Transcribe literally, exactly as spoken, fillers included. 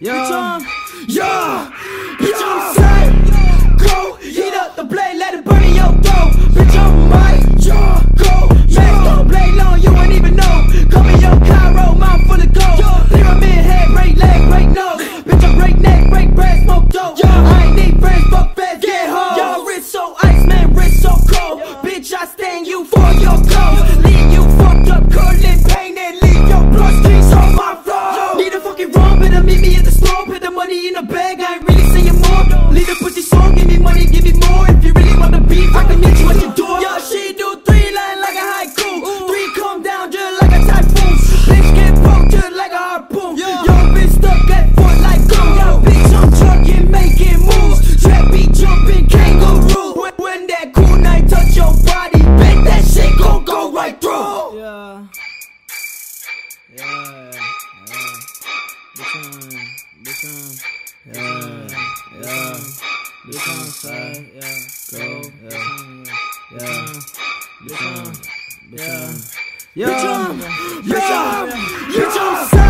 Yeah, yeah, bitch, I'm say, go, heat up the blade, let it burn in your throat. Bitch, I'm right, yeah, go, max don't blade long, you ain't even know. Come in your Cairo, mouth full of gold. Pyramid head, break leg, break nose. Bitch, I break neck, break bread, smoke dope. I ain't need friends, fuck feds, get home. Y'all wrist so ice, man, wrist so cold. Bitch, I stain you for your clothes. Leave you fucked up, curling pain, and leave your bloodstains on my floor. Need a fucking wrong, better meet me at the store. Put the money in the bag, I ain't really saying more. Leave the pussy song, give me money, give me more. If you really want the beef, I can meet you at your door. Yo, she do three line like a haiku. Three come down just like a typhoon. Bitch get poked just like a harpoon. Yo, bitch stuck at foot like glue. Yo, bitch, I'm trucking, making moves. Trap beat jumping, kangaroo. When, when that cool night touch your body, bet that shit gon' go right through. Yeah, yeah, yeah. Listen, listen, yeah, yeah. Listen, say, yeah, go, yeah, yeah. Listen, listen, Bitch, I'm, bitch, I'm, bitch, I'm